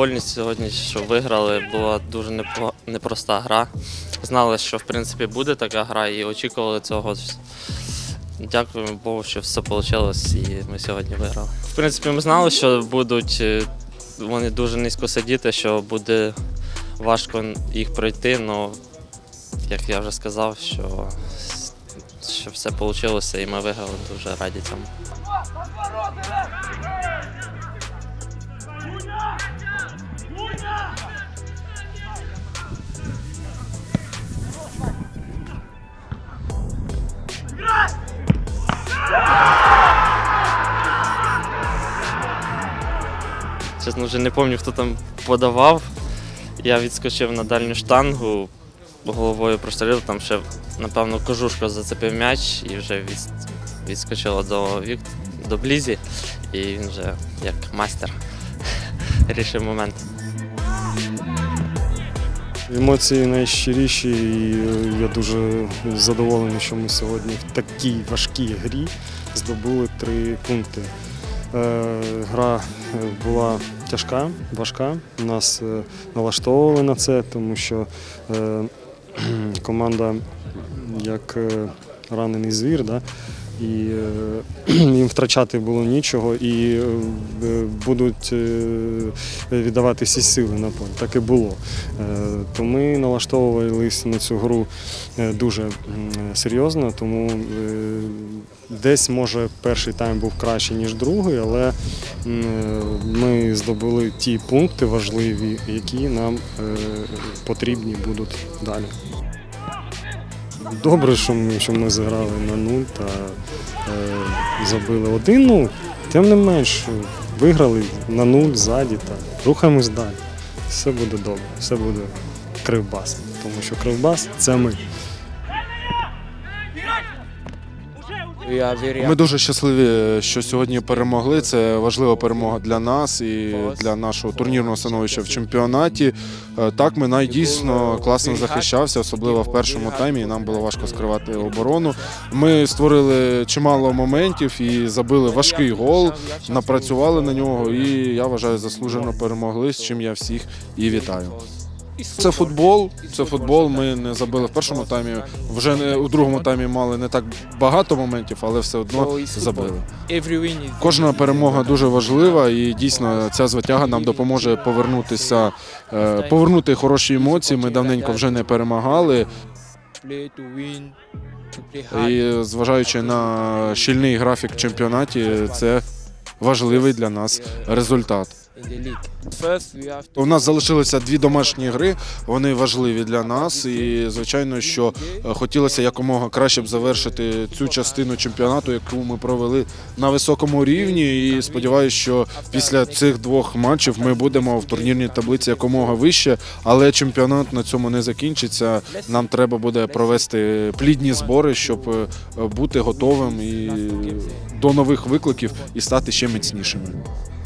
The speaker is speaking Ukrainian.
довольні сьогодні, що виграли. Була дуже непроста гра. Знали, що в принципі буде така гра і очікували цього. Дякуємо Богу, що все вийшло і ми сьогодні виграли. В принципі, ми знали, що будуть вони дуже низько сидіти, що буде важко їх пройти, але, як я вже сказав, що все вийшло і ми виграли, дуже раді цьому. Чесно, вже не пам'ятаю, хто там подавав. Я відскочив на дальню штангу, головою прострілив, там ще, напевно, кожушко зацепив м'яч і вже відскочило до Блізі. І він вже, як майстер, рішив момент. Емоції найщиріші, і я дуже задоволений, що ми сьогодні в такій важкій грі здобули 3 пункти. Гра була тяжка, важка. Нас налаштовували на це, тому що команда як ранений звір, да? І їм втрачати було нічого і будуть віддавати всі сили на поле. Так і було. То ми налаштовувалися на цю гру дуже серйозно, тому десь, може, перший тайм був кращий, ніж другий, але ми здобули ті пункти важливі, які нам потрібні будуть далі. Добре, що ми зіграли на 0 та забили 1, тим не менш, виграли на 0 ззаді та рухаємось далі. Все буде добре, все буде Кривбас, тому що Кривбас – це ми. Ми дуже щасливі, що сьогодні перемогли. Це важлива перемога для нас і для нашого турнірного становища в чемпіонаті. Так, Минай дійсно класно захищався, особливо в першому таймі, і нам було важко скривати оборону. Ми створили чимало моментів і забили важкий гол, напрацювали на нього і, я вважаю, заслужено перемогли, з чим я всіх і вітаю. Це футбол, ми не забили в першому таймі, вже у другому таймі мали не так багато моментів, але все одно забили. Кожна перемога дуже важлива і дійсно ця звитяга нам допоможе повернути хороші емоції, ми давненько вже не перемагали. І зважаючи на щільний графік в чемпіонаті, це важливий для нас результат. У нас залишилися 2 домашні гри, вони важливі для нас і, звичайно, що хотілося якомога краще б завершити цю частину чемпіонату, яку ми провели на високому рівні, і сподіваюся, що після цих 2 матчів ми будемо в турнірній таблиці якомога вище, але чемпіонат на цьому не закінчиться, нам треба буде провести плідні збори, щоб бути готовим і до нових викликів і стати ще міцнішими.